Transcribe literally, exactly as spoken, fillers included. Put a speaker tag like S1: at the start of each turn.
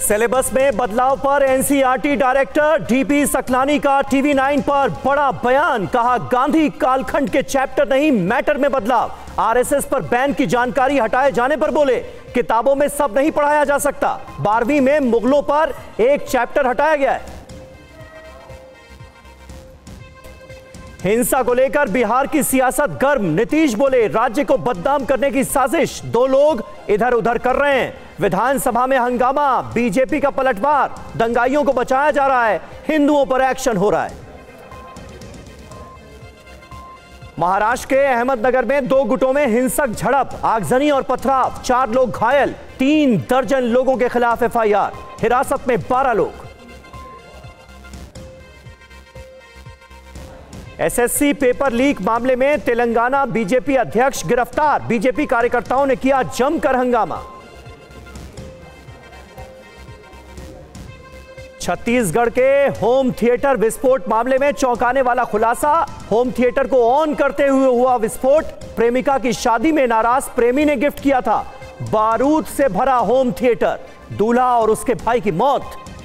S1: Syllabus में बदलाव पर एनसीईआरटी डायरेक्टर डीपी सकलानी का टीवी नाइन पर बड़ा बयान। कहा, गांधी कालखंड के चैप्टर नहीं, मैटर में बदलाव। आरएसएस पर बैन की जानकारी हटाए जाने पर बोले, किताबों में सब नहीं पढ़ाया जा सकता। बारहवीं में मुगलों पर एक चैप्टर हटाया गया है। हिंसा को लेकर बिहार की सियासत गर्म। नीतीश बोले, राज्य को बदनाम करने की साजिश दो लोग इधर उधर कर रहे हैं। विधानसभा में हंगामा, बीजेपी का पलटवार। दंगाइयों को बचाया जा रहा है, हिंदुओं पर एक्शन हो रहा है। महाराष्ट्र के अहमदनगर में दो गुटों में हिंसक झड़प, आगजनी और पथराव। चार लोग घायल, तीन दर्जन लोगों के खिलाफ एफआईआर। हिरासत में बारह लोग। एसएससी पेपर लीक मामले में तेलंगाना बीजेपी अध्यक्ष गिरफ्तार। बीजेपी कार्यकर्ताओं ने किया जमकर हंगामा। छत्तीसगढ़ के होम थिएटर विस्फोट मामले में चौंकाने वाला खुलासा। होम थिएटर को ऑन करते हुए हुआ विस्फोट। प्रेमिका की शादी में नाराज प्रेमी ने गिफ्ट किया था बारूद से भरा होम थिएटर। दूल्हा और उसके भाई की मौत।